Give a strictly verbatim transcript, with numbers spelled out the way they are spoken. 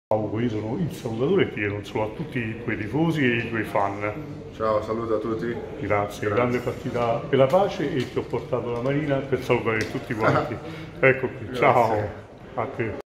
Ciao, io sono il salutatore e ti chiedo un saluto a tutti i tuoi tifosi e i tuoi fan. Ciao, saluto a tutti. Grazie, Grazie. grande partita per la pace e ti ho portato la Marina per salutare tutti quanti. Ecco qui, ciao a te.